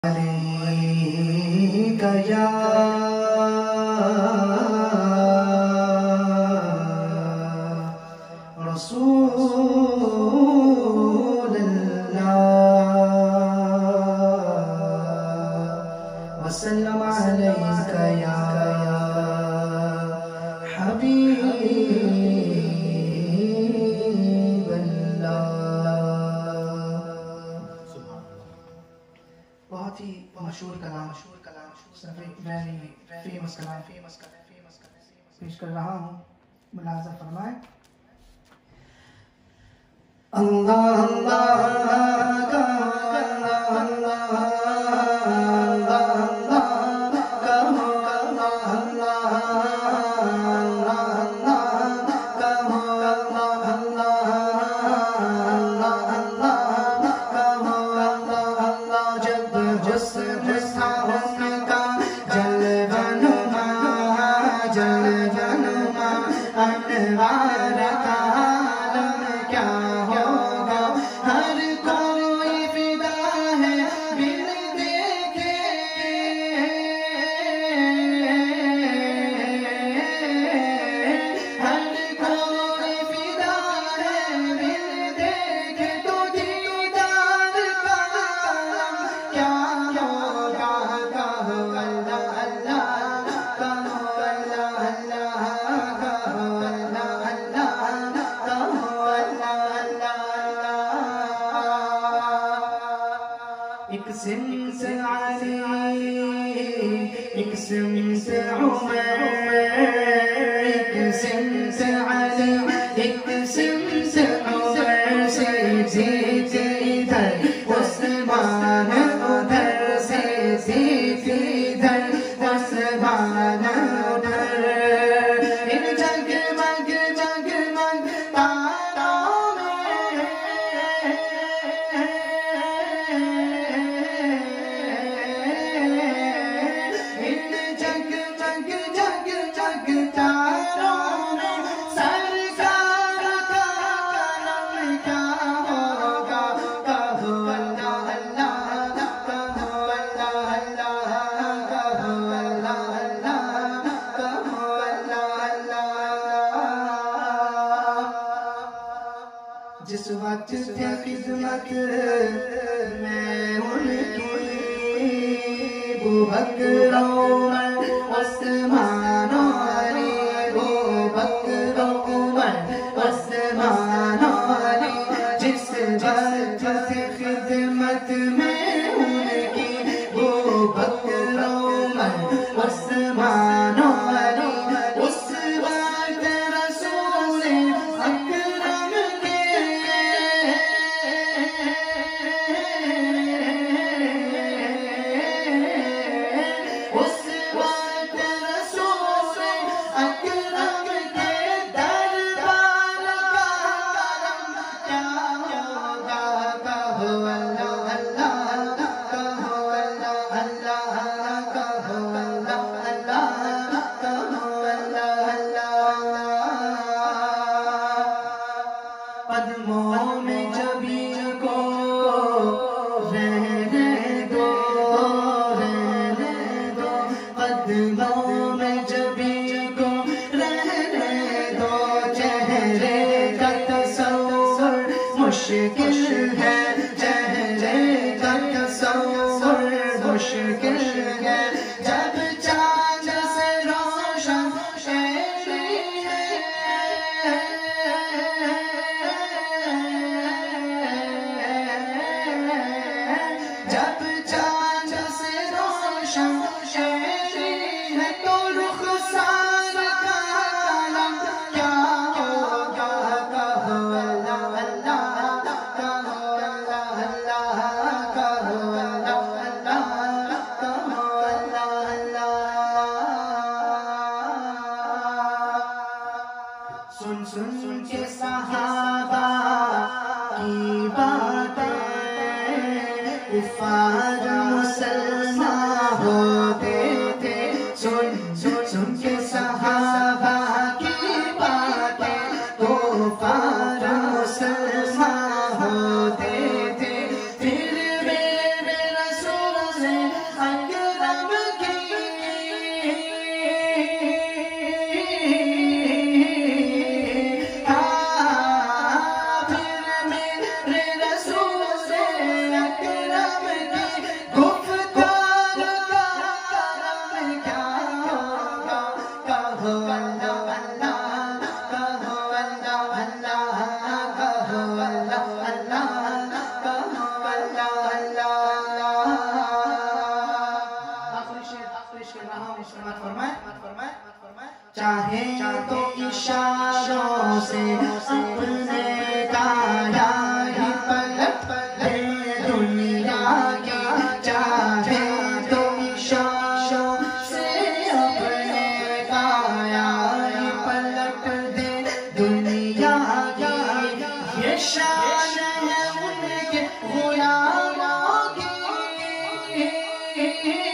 عليك يا رسول الله وسلم عليك يا حبيب الله. بہت ہی مشہور کلام فیمس کلام پیش کر رہا ہوں، ملاحظہ فرمائیں. اللہ ایک سمت علی، ایک سمت عمر، ایک سمت علی، ایک سمت عمر، سیدھ ادھر عثمان ادھر، سیدھ ادھر عثمان ادھر. ان جگمگ جگمگ تاروں میں جس وقت تھی خدمت میں ان کی، ابو بکر عمر عثمان علی، ابو بکر عمر عثمان علی. جس وقت تھی خدمت میں ان کی، ابو بکر عمر عثمان علی. اس وقت رسول اکرم قدموں میں جبھی کو رہنے دو، رہنے دو، قدموں میں جبھی کو رہنے دو. چہرے کا تصور مشکل ہے، چہرے کا تصور مشکل ہے. جب چاند سے روشن چاہے تو اشاروں سے اپنے کایا ہی پلٹ دے دنیا کی، چاہے تو اشاروں سے اپنے کایا ہی پلٹ دے دنیا کی، یہ شان ہے ان کے غلاموں کی،